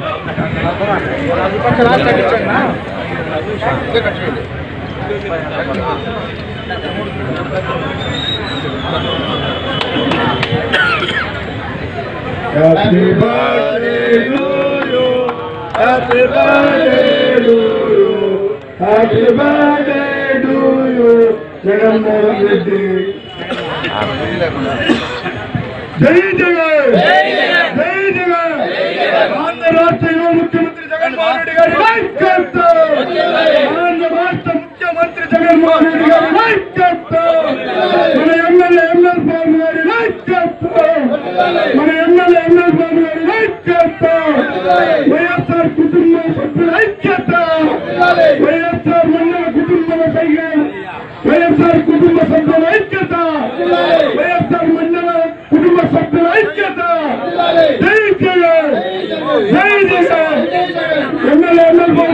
Happy birthday to you. Happy birthday to you. Happy birthday to you. Jagannath Reddy. Jai Jagan. Jai Jagan. Jai Jagan. Andhra Rashtra Yuva Mukhyamantri Jagannath Reddy garu naikatvam. Andhra Rashtra Mukhyamantri Jagannath Reddy garu naikatvam. Mana MLA Babu garu naikatvam. Mana MLA Babu garu naikatvam. YSR కుటుంబ సభ్యుల ఐక్యత. వైఎస్ఆర్ మండల కుటుంబ సైన్యం. వైఎస్ఆర్ కుటుంబ సభ్యుల ఐక్యత. వైఎస్ఆర్ మండల కుటుంబ సభ్యుల ఐక్యత. జై జగన్. జై జగన్. ఎమ్మెల్యే